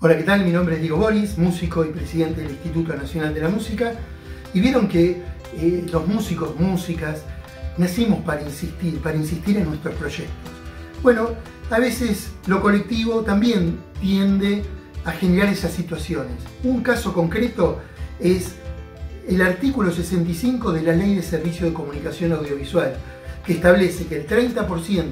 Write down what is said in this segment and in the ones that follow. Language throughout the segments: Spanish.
Hola, ¿qué tal? Mi nombre es Diego Boris, músico y presidente del Instituto Nacional de la Música. Y vieron que los músicos, músicas, nacimos para insistir en nuestros proyectos. Bueno, a veces lo colectivo también tiende a generar esas situaciones. Un caso concreto es el artículo 65 de la Ley de Servicio de Comunicación Audiovisual, que establece que el 30%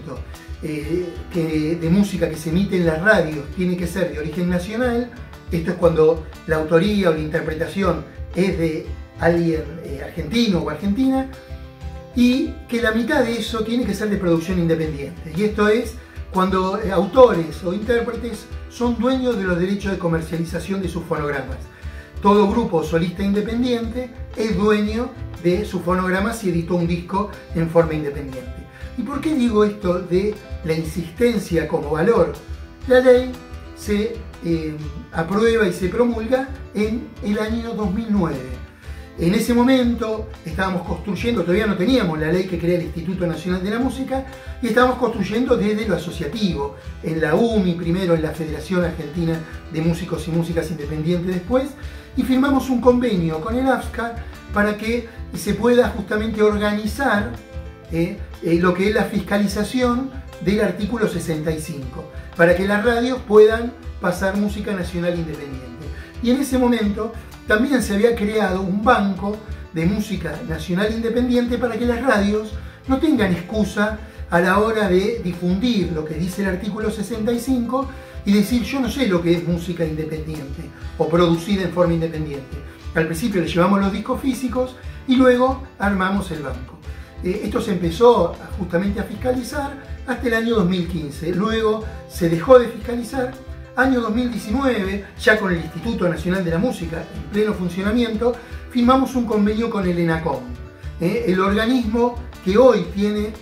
de música que se emite en las radios tiene que ser de origen nacional. Esto es cuando la autoría o la interpretación es de alguien argentino o argentina, y que la mitad de eso tiene que ser de producción independiente. Y esto es cuando autores o intérpretes son dueños de los derechos de comercialización de sus fonogramas. Todo grupo solista independiente es dueño de sus fonogramas si editó un disco en forma independiente. ¿Y por qué digo esto de la insistencia como valor? La ley se aprueba y se promulga en el año 2009. En ese momento estábamos construyendo, todavía no teníamos la ley que crea el Instituto Nacional de la Música, y estábamos construyendo desde lo asociativo, en la UMI primero, en la Federación Argentina de Músicos y Músicas Independientes después, y firmamos un convenio con el AFSCA para que se pueda justamente organizar lo que es la fiscalización del artículo 65, para que las radios puedan pasar música nacional independiente. Y en ese momento también se había creado un banco de música nacional independiente para que las radios no tengan excusa a la hora de difundir lo que dice el artículo 65 y decir: yo no sé lo que es música independiente o producida en forma independiente. Al principio le llevamos los discos físicos y luego armamos el banco. Esto se empezó justamente a fiscalizar hasta el año 2015. Luego se dejó de fiscalizar. Año 2019, ya con el Instituto Nacional de la Música en pleno funcionamiento, firmamos un convenio con el ENACOM, el organismo que hoy tiene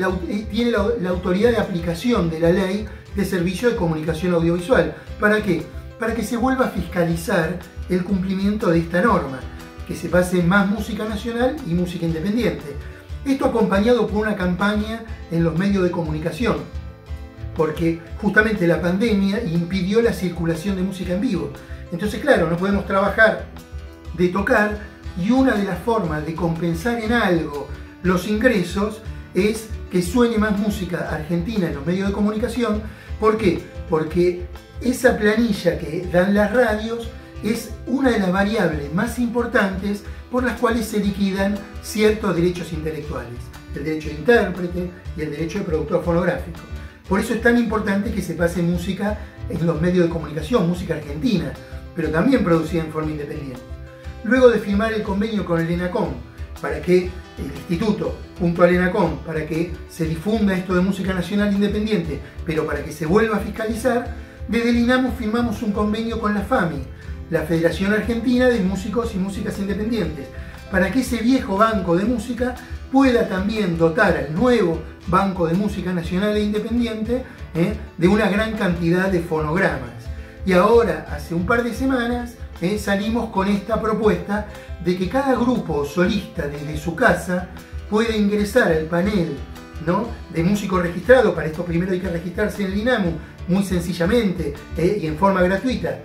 la autoridad de aplicación de la Ley de Servicio de Comunicación Audiovisual. ¿Para qué? Para que se vuelva a fiscalizar el cumplimiento de esta norma, que se pase más música nacional y música independiente. Esto acompañado por una campaña en los medios de comunicación, porque justamente la pandemia impidió la circulación de música en vivo. Entonces, claro, no podemos trabajar de tocar, y una de las formas de compensar en algo los ingresos es que suene más música argentina en los medios de comunicación. ¿Por qué? Porque esa planilla que dan las radios es una de las variables más importantes por las cuales se liquidan ciertos derechos intelectuales, el derecho de intérprete y el derecho de productor fonográfico. Por eso es tan importante que se pase música en los medios de comunicación, música argentina, pero también producida en forma independiente. Luego de firmar el convenio con el ENACOM, para que el Instituto, junto al ENACOM, para que se difunda esto de música nacional independiente, pero para que se vuelva a fiscalizar, desde el INAMU firmamos un convenio con la FAMI, la Federación Argentina de Músicos y Músicas Independientes, para que ese viejo banco de música pueda también dotar al nuevo Banco de Música Nacional e Independiente de una gran cantidad de fonogramas. Y ahora, hace un par de semanas, salimos con esta propuesta de que cada grupo solista desde su casa puede ingresar al panel, ¿no?, de músicos registrados. Para esto primero hay que registrarse en el INAMU, muy sencillamente y en forma gratuita,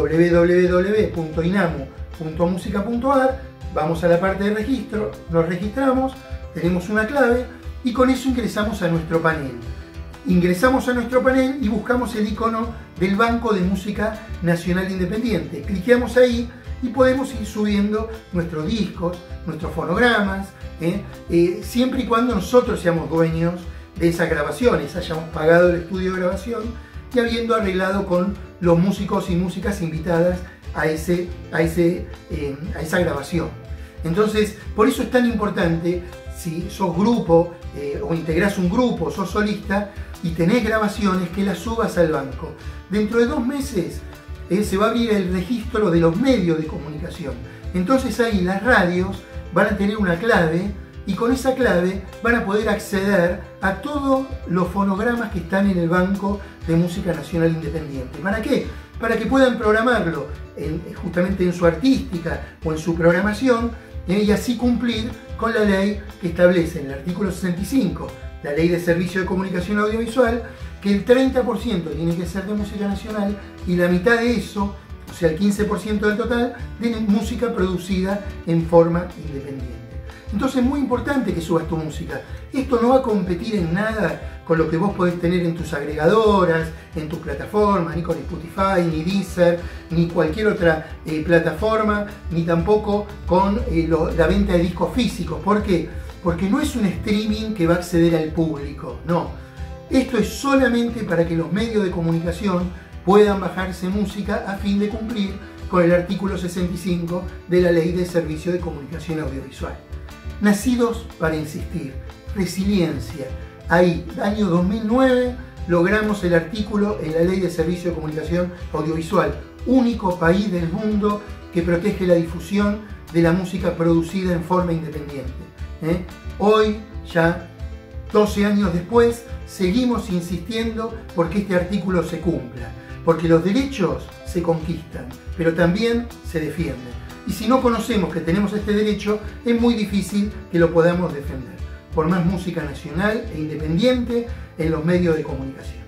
www.inamu.musica.ar. Vamos a la parte de registro, nos registramos, tenemos una clave y con eso ingresamos a nuestro panel. Ingresamos a nuestro panel y buscamos el icono del Banco de Música Nacional Independiente. Cliqueamos ahí y podemos ir subiendo nuestros discos, nuestros fonogramas, siempre y cuando nosotros seamos dueños de esas grabaciones, hayamos pagado el estudio de grabación y habiendo arreglado con los músicos y músicas invitadas a esa grabación. Entonces, por eso es tan importante, si sos grupo o integrás un grupo, sos solista y tenés grabaciones, que las subas al banco. Dentro de 2 meses se va a abrir el registro de los medios de comunicación. Entonces ahí las radios van a tener una clave y con esa clave van a poder acceder a todos los fonogramas que están en el Banco de Música Nacional Independiente. ¿Para qué? Para que puedan programarlo justamente en su artística o en su programación y así cumplir con la ley que establece en el artículo 65 la Ley de Servicio de Comunicación Audiovisual, que el 30% tiene que ser de música nacional y la mitad de eso, o sea el 15% del total, de música producida en forma independiente. Entonces es muy importante que subas tu música. Esto no va a competir en nada con lo que vos podés tener en tus agregadoras, en tus plataformas, ni con Spotify, ni Deezer, ni cualquier otra plataforma, ni tampoco con la venta de discos físicos. ¿Por qué? Porque no es un streaming que va a acceder al público, no. Esto es solamente para que los medios de comunicación puedan bajarse música a fin de cumplir con el artículo 65 de la Ley de Servicio de Comunicación Audiovisual. Nacidos para insistir, resiliencia. Ahí, año 2009, logramos el artículo en la Ley de Servicio de Comunicación Audiovisual, único país del mundo que protege la difusión de la música producida en forma independiente. Hoy, ya 12 años después, seguimos insistiendo porque este artículo se cumpla, porque los derechos se conquistan, pero también se defienden. Y si no conocemos que tenemos este derecho, es muy difícil que lo podamos defender. Por más música nacional e independiente en los medios de comunicación.